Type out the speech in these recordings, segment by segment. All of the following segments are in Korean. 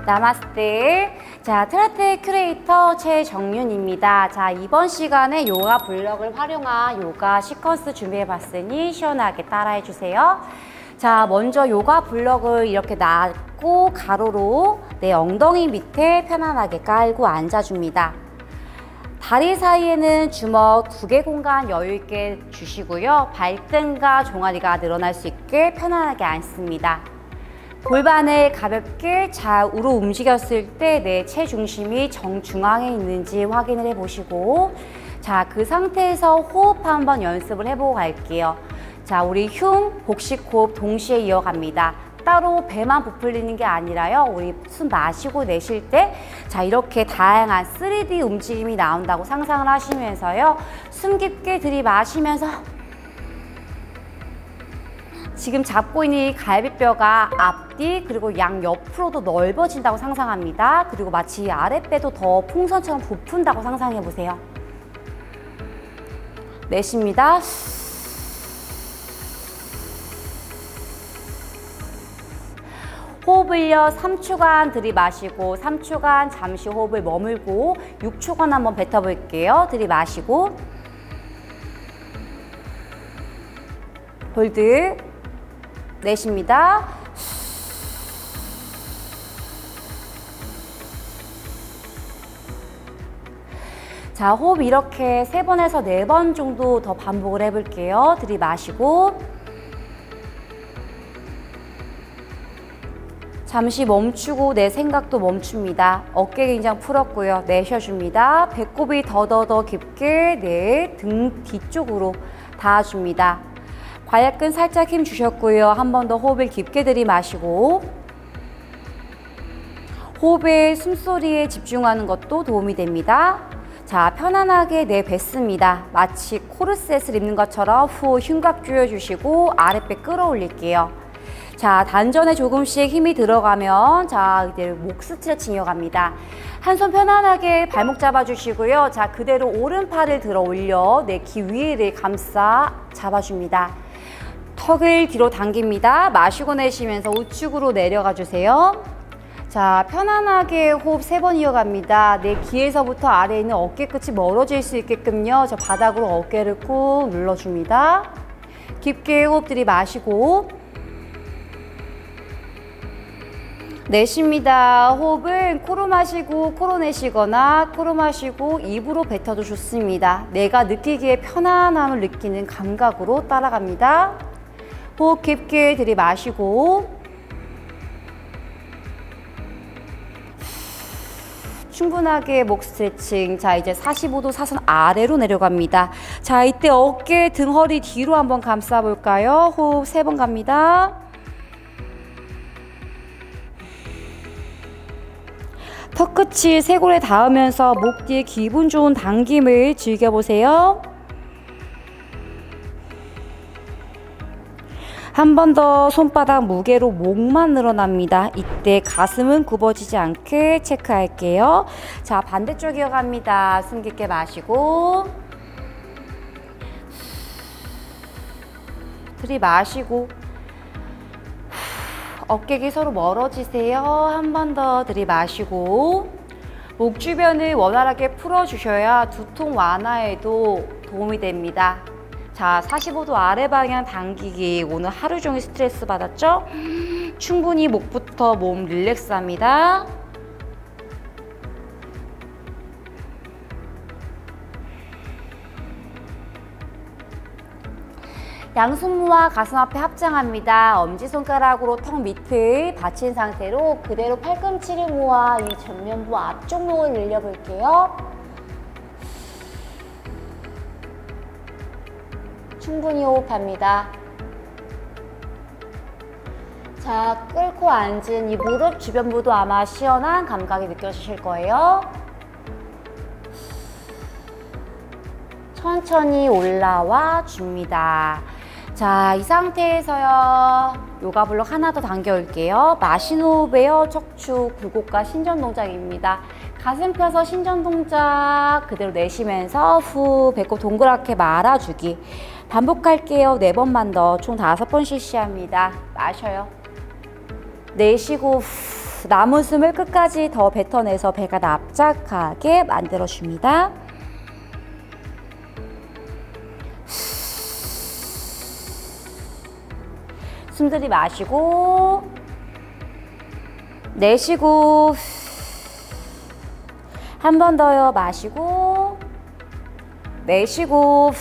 나마스테. 자, 트라테 큐레이터 최정윤입니다. 자, 이번 시간에 요가 블럭을 활용한 요가 시퀀스 준비해봤으니 시원하게 따라해주세요. 자, 먼저 요가 블럭을 이렇게 놨고 가로로 내 엉덩이 밑에 편안하게 깔고 앉아줍니다. 다리 사이에는 주먹 2개 공간 여유있게 주시고요. 발등과 종아리가 늘어날 수 있게 편안하게 앉습니다. 골반을 가볍게 좌우로 움직였을 때 내 체중심이 정중앙에 있는지 확인을 해보시고, 자, 그 상태에서 호흡 한번 연습을 해보고 갈게요. 자, 우리 흉, 복식 호흡 동시에 이어갑니다. 따로 배만 부풀리는 게 아니라요. 우리 숨 마시고 내쉴 때, 자, 이렇게 다양한 3D 움직임이 나온다고 상상을 하시면서요. 숨 깊게 들이마시면서 지금 잡고 있는 이 갈비뼈가 앞뒤 그리고 양옆으로도 넓어진다고 상상합니다. 그리고 마치 아랫배도 더 풍선처럼 부푼다고 상상해 보세요. 내쉽니다. 호흡을요 3초간 들이마시고 3초간 잠시 호흡을 머물고 6초간 한번 뱉어볼게요. 들이마시고 홀드, 내쉽니다. 자, 호흡 이렇게 3번에서 4번 정도 더 반복을 해볼게요. 들이마시고 잠시 멈추고 내 생각도 멈춥니다. 어깨 긴장 풀었고요. 내쉬어줍니다. 배꼽이 더더더 깊게 내 등 뒤쪽으로 닿아줍니다. 과약근 살짝 힘 주셨고요. 한 번 더 호흡을 깊게 들이마시고 호흡에 숨소리에 집중하는 것도 도움이 됩니다. 자, 편안하게 내뱉습니다. 마치 코르셋을 입는 것처럼 후 흉곽 조여주시고 아랫배 끌어올릴게요. 자, 단전에 조금씩 힘이 들어가면 자, 이제 목 스트레칭 이어갑니다. 한 손 편안하게 발목 잡아주시고요. 자, 그대로 오른팔을 들어 올려 내 귀 위를 감싸 잡아줍니다. 턱을 뒤로 당깁니다. 마시고 내쉬면서 우측으로 내려가 주세요. 자, 편안하게 호흡 3번 이어갑니다. 내 귀에서부터 아래에 있는 어깨 끝이 멀어질 수 있게끔요. 저 바닥으로 어깨를 꾹 눌러줍니다. 깊게 호흡 들이마시고 내쉽니다. 호흡은 코로 마시고 코로 내쉬거나 코로 마시고 입으로 뱉어도 좋습니다. 내가 느끼기에 편안함을 느끼는 감각으로 따라갑니다. 호흡 깊게 들이마시고 충분하게 목 스트레칭. 자, 이제 45도 사선 아래로 내려갑니다. 자, 이때 어깨, 등, 허리 뒤로 한번 감싸 볼까요? 호흡 3번 갑니다. 턱끝이 쇄골에 닿으면서 목 뒤에 기분 좋은 당김을 즐겨보세요. 한 번 더 손바닥 무게로 목만 늘어납니다. 이때 가슴은 굽어지지 않게 체크할게요. 자, 반대쪽 이어갑니다. 숨 깊게 마시고 들이마시고 어깨가 서로 멀어지세요. 한 번 더 들이마시고 목 주변을 원활하게 풀어주셔야 두통 완화에도 도움이 됩니다. 자, 45도 아래 방향 당기기. 오늘 하루 종일 스트레스 받았죠? 충분히 목부터 몸 릴렉스합니다. 양손모와 가슴 앞에 합장합니다. 엄지손가락으로 턱 밑을 받친 상태로 그대로 팔꿈치를 모아 이 전면부 앞쪽 목을 늘려볼게요. 충분히 호흡합니다. 자, 끓고 앉은 이 무릎 주변부도 아마 시원한 감각이 느껴지실 거예요. 천천히 올라와 줍니다. 자, 이 상태에서요. 요가 블록 하나 더 당겨 올게요. 마신 호흡에요. 척추, 굴곡과 신전 동작입니다. 가슴 펴서 신전 동작 그대로 내쉬면서 후 배꼽 동그랗게 말아주기. 반복할게요. 4번만 더. 총 5번 실시합니다. 마셔요. 내쉬고 후. 남은 숨을 끝까지 더 뱉어내서 배가 납작하게 만들어줍니다. 숨 들이마시고 내쉬고 한 번 더요. 마시고 내쉬고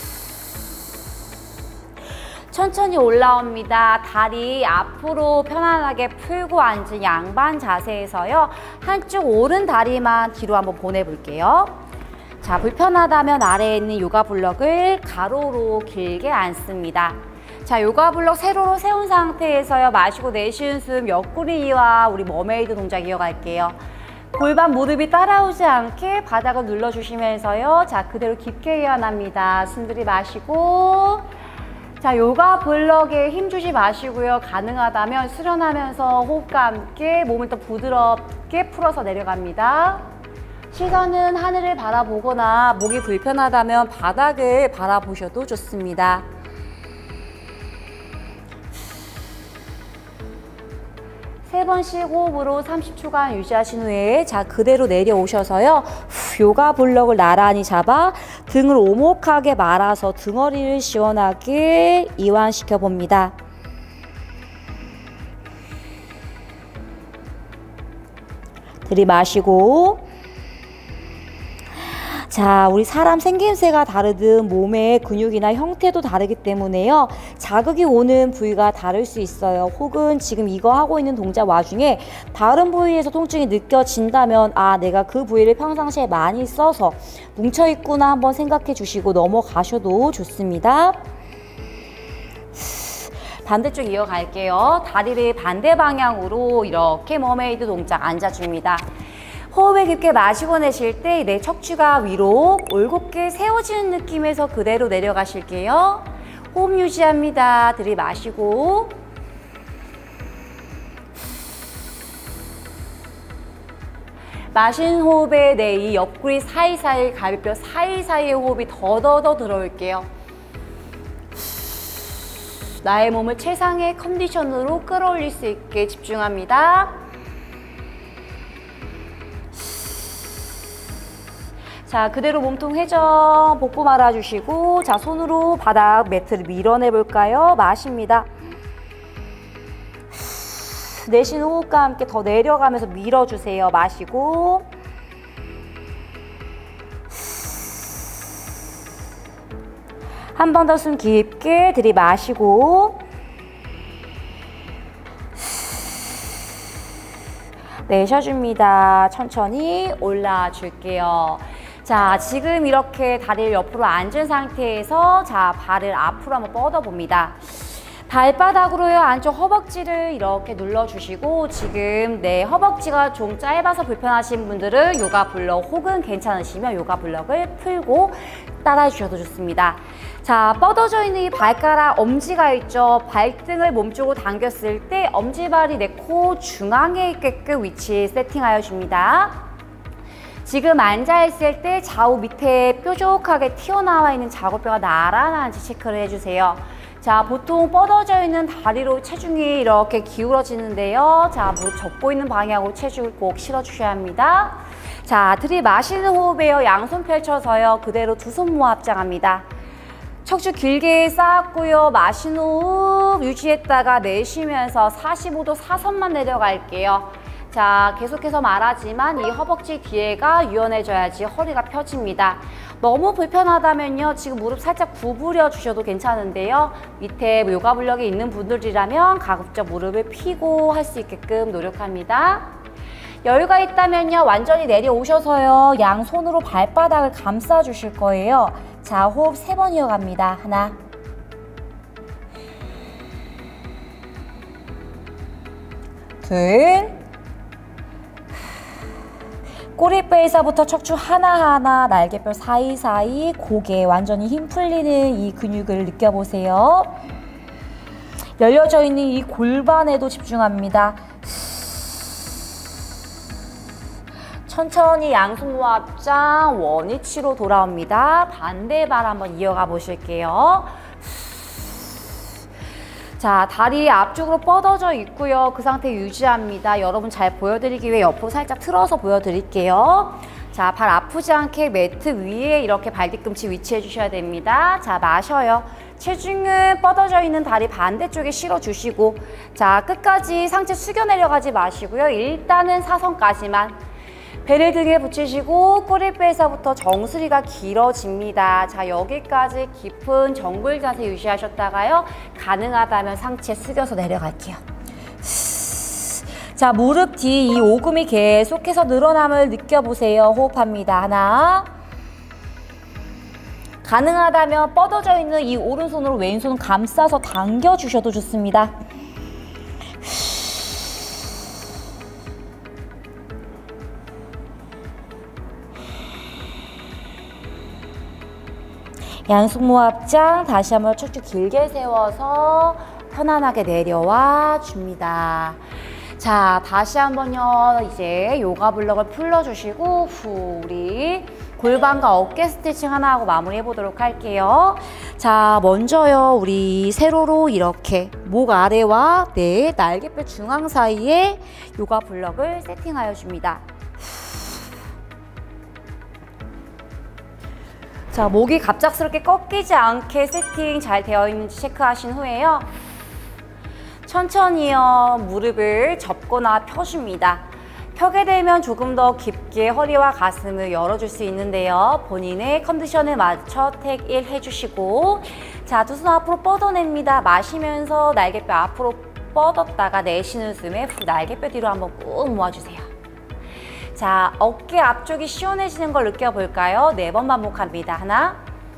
천천히 올라옵니다. 다리 앞으로 편안하게 풀고 앉은 양반 자세에서요. 한쪽 오른 다리만 뒤로 한번 보내볼게요. 자, 불편하다면 아래에 있는 요가 블럭을 가로로 길게 앉습니다. 자, 요가 블럭 세로로 세운 상태에서요. 마시고 내쉬는 숨 옆구리와 우리 머메이드 동작 이어갈게요. 골반 무릎이 따라오지 않게 바닥을 눌러주시면서요. 자, 그대로 깊게 이완합니다. 숨 들이마시고 자, 요가 블럭에 힘주지 마시고요. 가능하다면 수련하면서 호흡과 함께 몸을 더 부드럽게 풀어서 내려갑니다. 시선은 하늘을 바라보거나 목이 불편하다면 바닥을 바라보셔도 좋습니다. 세 번씩 호흡으로 30초간 유지하신 후에 자, 그대로 내려오셔서요. 요가 블럭을 나란히 잡아 등을 오목하게 말아서 등허리를 시원하게 이완시켜 봅니다. 들이마시고 자, 우리 사람 생김새가 다르듯 몸의 근육이나 형태도 다르기 때문에요. 자극이 오는 부위가 다를 수 있어요. 혹은 지금 이거 하고 있는 동작 와중에 다른 부위에서 통증이 느껴진다면 아, 내가 그 부위를 평상시에 많이 써서 뭉쳐있구나 한번 생각해 주시고 넘어가셔도 좋습니다. 반대쪽 이어갈게요. 다리를 반대 방향으로 이렇게 머메이드 동작 앉아줍니다. 호흡을 깊게 마시고 내쉴 때 내 척추가 위로 올곧게 세워지는 느낌에서 그대로 내려가실게요. 호흡 유지합니다. 들이마시고 마신 호흡에 내 이 옆구리 사이사이 갈비뼈 사이사이의 호흡이 더더더 들어올게요. 나의 몸을 최상의 컨디션으로 끌어올릴 수 있게 집중합니다. 자, 그대로 몸통 회전, 복부 말아주시고 자, 손으로 바닥 매트를 밀어내 볼까요? 마십니다. 내쉬는 호흡과 함께 더 내려가면서 밀어주세요. 마시고 한 번 더 숨 깊게 들이마시고 내쉬어줍니다. 천천히 올라줄게요. 자, 지금 이렇게 다리를 옆으로 앉은 상태에서 자, 발을 앞으로 한번 뻗어봅니다. 발바닥으로요, 안쪽 허벅지를 이렇게 눌러주시고 지금 내 허벅지가 좀 짧아서 불편하신 분들은 요가 블럭 혹은 괜찮으시면 요가 블럭을 풀고 따라해 주셔도 좋습니다. 자, 뻗어져 있는 이 발가락 엄지가 있죠. 발등을 몸쪽으로 당겼을 때 엄지발이 내 코 중앙에 있게끔 위치 세팅하여 줍니다. 지금 앉아있을 때 좌우 밑에 뾰족하게 튀어나와 있는 좌골뼈가 나란한지 체크를 해주세요. 자, 보통 뻗어져 있는 다리로 체중이 이렇게 기울어지는데요. 자, 무릎 접고 있는 방향으로 체중을 꼭 실어주셔야 합니다. 자, 들이마시는 호흡에요. 양손 펼쳐서요. 그대로 두 손 모아 합장합니다. 척추 길게 쌓았고요. 마시는 호흡 유지했다가 내쉬면서 45도 사선만 내려갈게요. 자, 계속해서 말하지만 이 허벅지 뒤에가 유연해져야지 허리가 펴집니다. 너무 불편하다면요. 지금 무릎 살짝 구부려 주셔도 괜찮은데요. 밑에 요가 블럭이 있는 분들이라면 가급적 무릎을 펴고 할 수 있게끔 노력합니다. 여유가 있다면요. 완전히 내려오셔서요. 양손으로 발바닥을 감싸 주실 거예요. 자, 호흡 3번 이어갑니다. 하나, 둘, 꼬리뼈에서부터 척추 하나하나 날개뼈 사이사이 고개 완전히 힘 풀리는 이 근육을 느껴보세요. 열려져 있는 이 골반에도 집중합니다. 천천히 양손 모아 합장 원위치로 돌아옵니다. 반대 발 한번 이어가 보실게요. 자, 다리 앞쪽으로 뻗어져 있고요. 그 상태 유지합니다. 여러분 잘 보여드리기 위해 옆으로 살짝 틀어서 보여드릴게요. 자, 발 아프지 않게 매트 위에 이렇게 발 뒤꿈치 위치해 주셔야 됩니다. 자, 마셔요. 체중은 뻗어져 있는 다리 반대쪽에 실어주시고, 자, 끝까지 상체 숙여 내려가지 마시고요. 일단은 사선까지만. 배를 등에 붙이시고 꼬리뼈에서부터 정수리가 길어집니다. 자, 여기까지 깊은 정글 자세 유지하셨다가요. 가능하다면 상체 숙여서 내려갈게요. 자, 무릎 뒤 이 오금이 계속해서 늘어남을 느껴보세요. 호흡합니다. 하나. 가능하다면 뻗어져 있는 이 오른손으로 왼손 감싸서 당겨주셔도 좋습니다. 양손모 합장 다시 한번 척추 길게 세워서 편안하게 내려와 줍니다. 자, 다시 한번요. 이제 요가 블럭을 풀러주시고 우리 골반과 어깨 스트레칭 하나 하고 마무리 해보도록 할게요. 자, 먼저요. 우리 세로로 이렇게 목 아래와 날개뼈 중앙 사이에 요가 블럭을 세팅하여 줍니다. 자, 목이 갑작스럽게 꺾이지 않게 세팅 잘 되어 있는지 체크하신 후에요. 천천히요. 무릎을 접거나 펴줍니다. 펴게 되면 조금 더 깊게 허리와 가슴을 열어줄 수 있는데요. 본인의 컨디션에 맞춰 택 1 해주시고, 자, 두 손 앞으로 뻗어냅니다. 마시면서 날개뼈 앞으로 뻗었다가 내쉬는 숨에 날개뼈 뒤로 한번 꾹 모아주세요. 자, 어깨 앞쪽이 시원해지는 걸 느껴볼까요? 4번 반복합니다. 하나,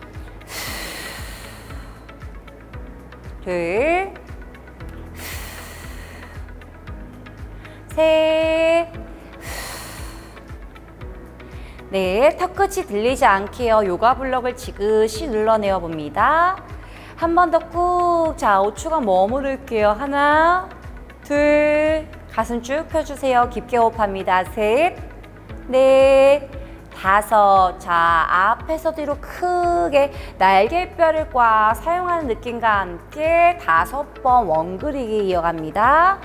둘, 셋, 넷. 턱끝이 들리지 않게요. 요가 블럭을 지그시 눌러내어 봅니다. 한 번 더 꾹. 자, 5초간 머무를게요. 하나, 둘, 가슴 쭉 펴주세요. 깊게 호흡합니다. 셋, 넷, 다섯. 자, 앞에서 뒤로 크게 날개뼈를 꽉 사용하는 느낌과 함께 5번 원그리기 이어갑니다.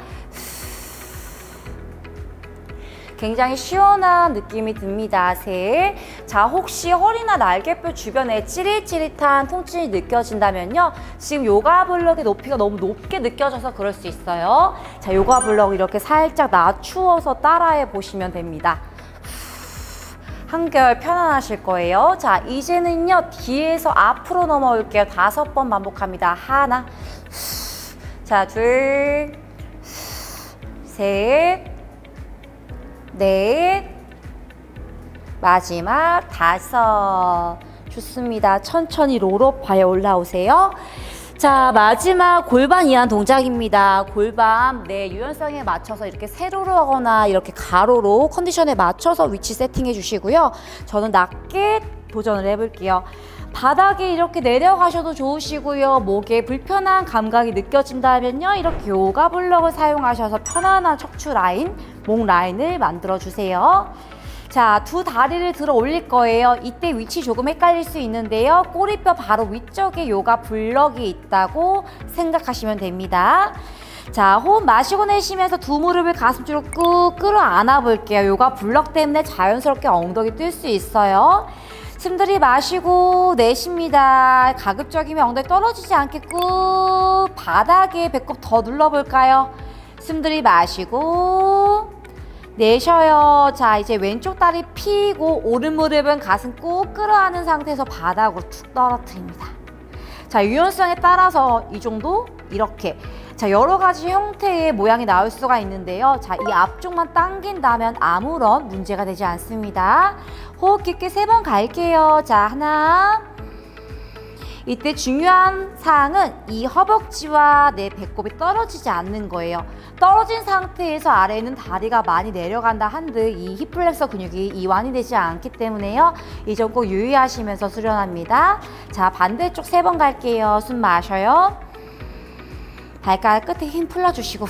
굉장히 시원한 느낌이 듭니다. 셋. 자, 혹시 허리나 날개뼈 주변에 찌릿찌릿한 통증이 느껴진다면요. 지금 요가 블럭의 높이가 너무 높게 느껴져서 그럴 수 있어요. 자, 요가 블럭 이렇게 살짝 낮추어서 따라해 보시면 됩니다. 한결 편안하실 거예요. 자, 이제는요. 뒤에서 앞으로 넘어올게요. 5번 반복합니다. 하나. 자, 둘, 셋, 넷, 마지막 5. 좋습니다. 천천히 롤업하여 올라오세요. 자, 마지막 골반 이완 동작입니다. 골반 유연성에 맞춰서 이렇게 세로로 하거나 이렇게 가로로 컨디션에 맞춰서 위치 세팅해 주시고요. 저는 낮게 도전을 해볼게요. 바닥에 이렇게 내려가셔도 좋으시고요. 목에 불편한 감각이 느껴진다면요. 이렇게 요가 블럭을 사용하셔서 편안한 척추 라인, 목 라인을 만들어 주세요. 자, 두 다리를 들어 올릴 거예요. 이때 위치 조금 헷갈릴 수 있는데요. 꼬리뼈 바로 위쪽에 요가 블럭이 있다고 생각하시면 됩니다. 자, 호흡 마시고 내쉬면서 두 무릎을 가슴 쪽으로 꾹 끌어안아 볼게요. 요가 블럭 때문에 자연스럽게 엉덩이 뜰 수 있어요. 숨 들이마시고 내쉽니다. 가급적이면 엉덩이 떨어지지 않게 꾹 바닥에 배꼽 더 눌러볼까요? 숨 들이마시고 내쉬어요. 자, 이제 왼쪽 다리 펴고 오른 무릎은 가슴 꾹 끌어안은 상태에서 바닥으로 툭 떨어뜨립니다. 자, 유연성에 따라서 이 정도 이렇게 자, 여러 가지 형태의 모양이 나올 수가 있는데요. 자, 이 앞쪽만 당긴다면 아무런 문제가 되지 않습니다. 호흡 깊게 3번 갈게요. 자, 하나. 이때 중요한 사항은 이 허벅지와 내 배꼽이 떨어지지 않는 거예요. 떨어진 상태에서 아래에는 다리가 많이 내려간다 한들 이 힙플렉서 근육이 이완이 되지 않기 때문에요. 이 점 꼭 유의하시면서 수련합니다. 자, 반대쪽 3번 갈게요. 숨 마셔요. 발가락 끝에 힘 풀어주시고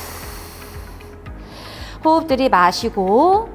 호흡 들이마시고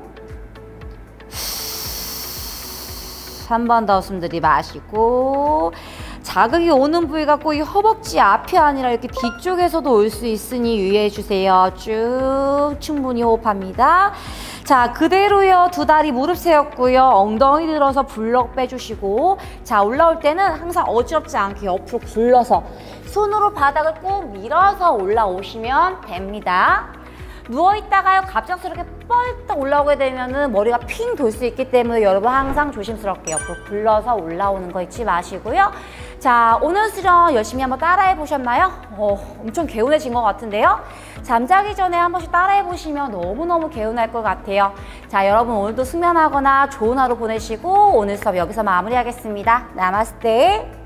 한 번 더 숨 들이마시고 자극이 오는 부위가 꼭 이 허벅지 앞이 아니라 이렇게 뒤쪽에서도 올 수 있으니 유의해 주세요. 쭉 충분히 호흡합니다. 자, 그대로요. 두 다리 무릎 세웠고요. 엉덩이 들어서 블럭 빼주시고, 자, 올라올 때는 항상 어지럽지 않게 옆으로 굴러서 손으로 바닥을 꼭 밀어서 올라오시면 됩니다. 누워있다가요, 갑작스럽게 뻘떡 올라오게 되면은 머리가 핑 돌 수 있기 때문에 여러분 항상 조심스럽게 옆으로 굴러서 올라오는 거 잊지 마시고요. 자, 오늘 수련 열심히 한번 따라해 보셨나요? 엄청 개운해진 것 같은데요? 잠자기 전에 한 번씩 따라해 보시면 너무너무 개운할 것 같아요. 자, 여러분 오늘도 숙면하거나 좋은 하루 보내시고 오늘 수업 여기서 마무리하겠습니다. 나마스테.